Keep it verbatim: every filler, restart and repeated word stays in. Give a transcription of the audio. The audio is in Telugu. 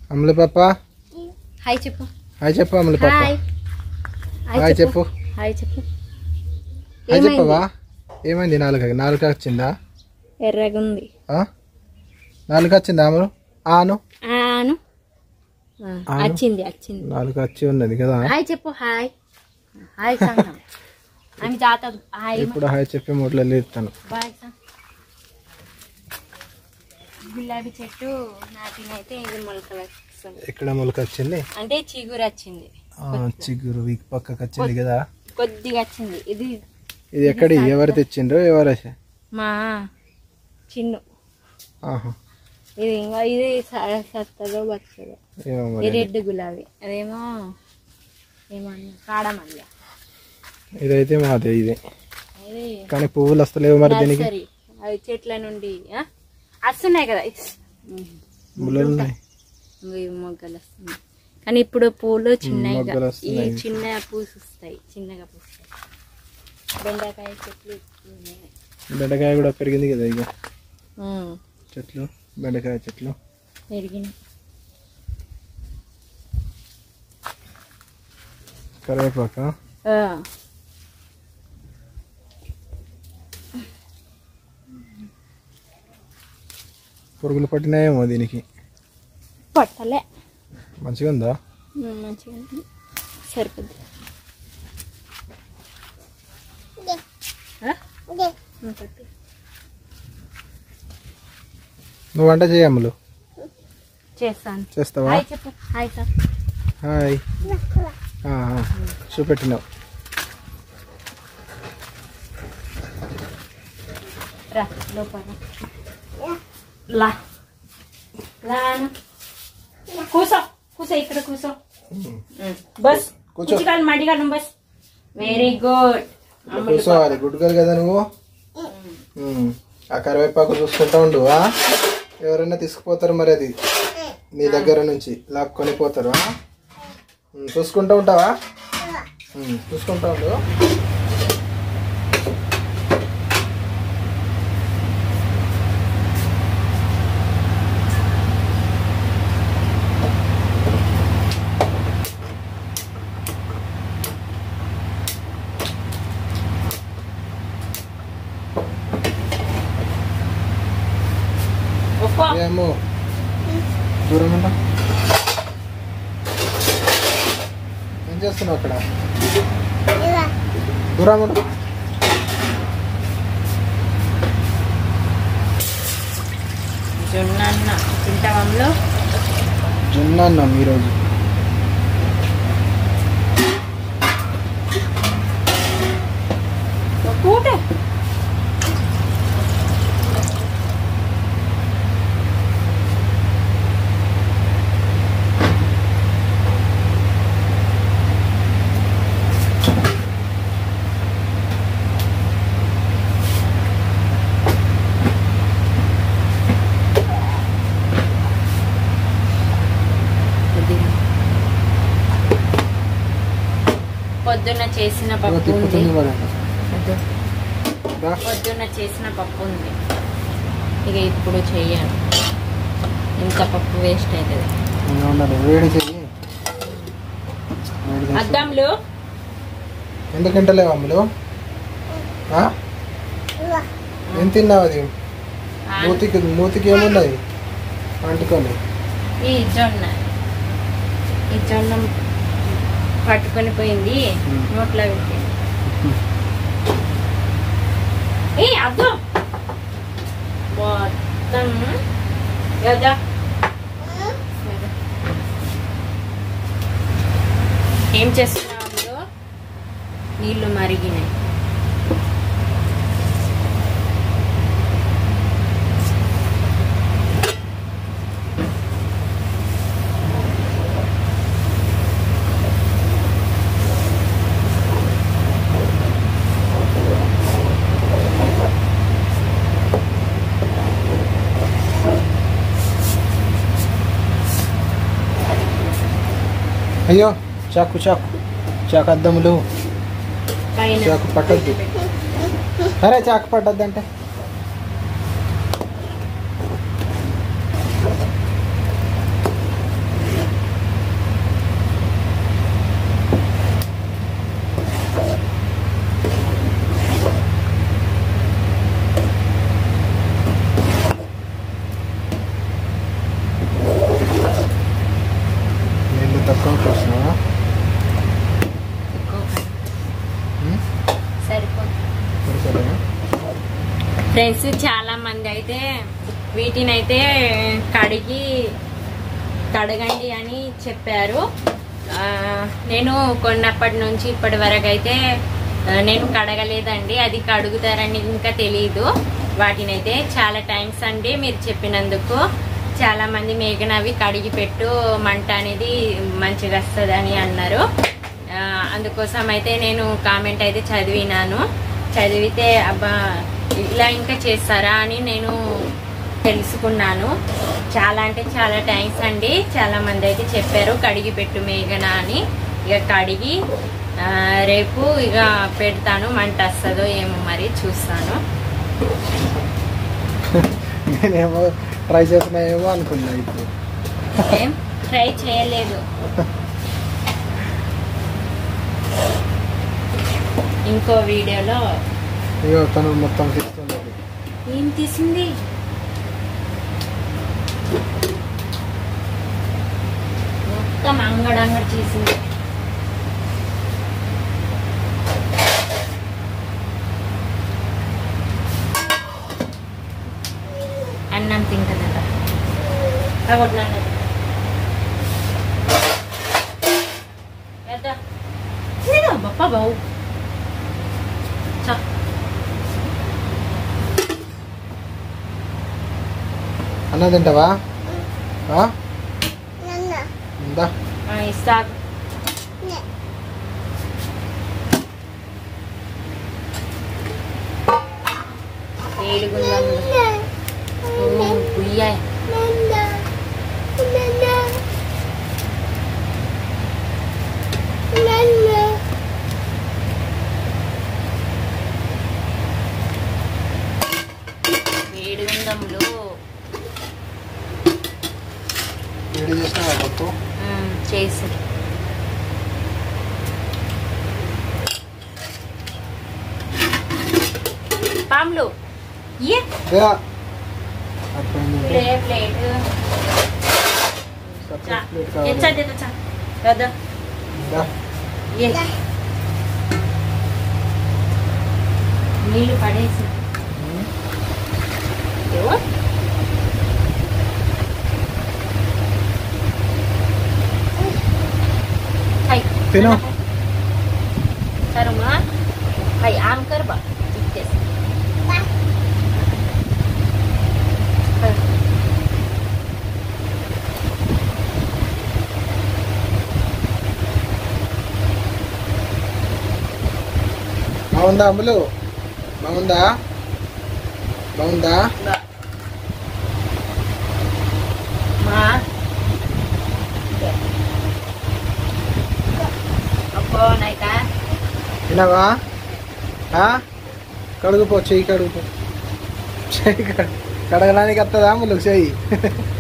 అమలు పాప హాయ్ చెప్పు. హాయ్ చెప్పు అమలు పాప. హాయ్ చెప్పు. హాయ్ చెప్పు. హాయ్ చెప్పవా. ఏమైంది? నాలుగు నాలుగు వచ్చిందా? ఎర్రగా ఉంది. నాలుగు వచ్చిందా అమలు? ఆను ఆను వచ్చింది వచ్చింది. నాలుగు వచ్చి ఉన్నది కదా. హాయ్ చెప్పు. హాయ్ హాయ్ సంగం ఆమె జాత. హాయ్ ఇప్పుడు హాయ్ చెప్పి మూట్లో లేస్తాను. బాయ్ సంగం. గులాబీ చెట్టు నాటినైతే ఇది మొలకలు వస్తుంది. ఇక్కడ మొలక వచ్చింది అంటే చిగురు వచ్చింది. చిగురు ఈ పక్కకు వచ్చింది కదా, కొద్దిగా వచ్చింది. ఇది ఇది ఎక్కడి ఎవరు తెచ్చిండ్రు? ఎవరు? మా చిన్ను. ఇది ఇంకా ఇది సత్తదో బతుందో. ఈ రెడ్ గులాబీ అదేమో ఏమన్నా కాడమల్ల. ఇదైతే మాదే ఇది, కానీ పువ్వులు వస్తలేవు మరి దీనికి. అవి చెట్ల నుండి వస్తున్నాయి కదా మొగ్గలు మొగ్గలు వస్తున్నాయి. కానీ ఇప్పుడు పూలు చిన్నగా ఈ చిన్న పూస్తాయి, చిన్నగా పూస్తాయి. బెండకాయ చెట్లు బెండకాయ కూడా పెరిగింది కదా ఇక చెట్లు. బెండకాయ చెట్లు పెరిగినాయి. కరివేపాక పురుగులు పట్టినాయేమో దీనికి. పట్టలే, మంచిగా ఉందా? మంచిగా ఉంది, సరిపోద్ది. నువ్వు వంట చేయమ్మలు? చేస్తాను. చేస్తావా? చెప్పు. Hi sir. హాయ్. చూపెట్టినావు. రా లోపల లా లాను కూసో కూసో ఇక్కడ కూసో. బస్ కూర్చోగాలి మడిగాను బస్. Very good. కూర్చోవాలి. గుడ్ గర్ల్ కదా నువ్వు. ఆ కరివేపాకు చూసుకుంటా ఉండు. ఎవరైనా తీసుకుపోతారు మరి, అది నీ దగ్గర నుంచి లాక్కొని పోతారు. చూసుకుంటూ ఉంటావా? చూసుకుంటా ఉండు. ఏమో దూరం ఉంటా. ఏం చేస్తున్నావు అక్కడ? దూరం ఉండు. జొన్న అన్న తింటామంలో. జొన్న అన్నం ఈరోజు. కూటే పొద్దున్న చేసిన పప్పు ఉంది. పొద్దున్న చేసిన పప్పు ఉంది. ఇక ఇప్పుడు చెయ్యాలి. ఇంత పప్పు వేస్ట్ అవుతుంది. అద్దంలో ఎందుకంటే లేవు అమ్ములు. ఏం తిన్నావు? అది మూతికి మూతికి ఏమున్నది అంటుకొని? ఈ జొన్న ఈ జొన్న పట్టుకొని పోయింది నోట్లో పెట్టింది. ఏ అద్దు మొత్తం కదా. ఏం చేస్తున్నావు? నీళ్ళు మరిగినాయి. అయ్యో చాకు చాకు చాకు అద్దములు. చాకు పట్టద్దు. అరే చాకు పట్టద్దు అంటే కోసినావా? సరిపోతుంది. ఫ్రెండ్స్ చాలా మంది అయితే వీటిని అయితే కడిగి కడగండి అని చెప్పారు. నేను కొన్నప్పటి నుంచి ఇప్పటి వరకు అయితే నేను కడగలేదండి. అది కడుగుతారని ఇంకా తెలియదు. వాటినైతే చాలా థ్యాంక్స్ అండి మీరు చెప్పినందుకు. చాలా మంది మేఘనవి కడిగి పెట్టు, మంట అనేది మంచిగా వస్తుందని అన్నారు. అందుకోసం అయితే నేను కామెంట్ అయితే చదివినాను. చదివితే అబ్బా ఇలా ఇంకా చేస్తారా అని నేను తెలుసుకున్నాను. చాలా అంటే చాలా థ్యాంక్స్ అండి. చాలా మంది అయితే చెప్పారు కడిగి పెట్టు మేఘన అని. ఇక కడిగి రేపు ఇక పెడతాను. మంట వస్తుందో ఏమో మరి చూస్తాను. నేనేమో ట్రై చేస్తున్నాయేమో అనుకున్నా. ఇప్పుడు ఏం ట్రై చేయలేదు. ఇంకో వీడియోలో ఇగో తను మొత్తం తీస్తుంది. ఏం తీసింది? మొత్తం అంగడి అంగడి చేసింది. అన్నం తింటుందట. బాపా బావు అన్న తింటావా? ఇస్తా. ఏడుగుందమ్ములు పుయ్యాయి. ఏడుగుందమ్ములు వేడి చేసినావా పప్పు? చేసి పాములు ఏ ప్లేట్ ప్లేట్ కదా నీళ్ళు పడేసి తిను. సరే మా హై ఆమ్ కర్ బా బాగుందా అమ్ములు? బాగుందా? బాగుందా? మా అబ్బో నాయక తినవా? కడుగుపో, చెయ్యి కడుగుపో. చెయ్యి కడగడానికి వస్తుందా అమ్ములు? చెయ్యి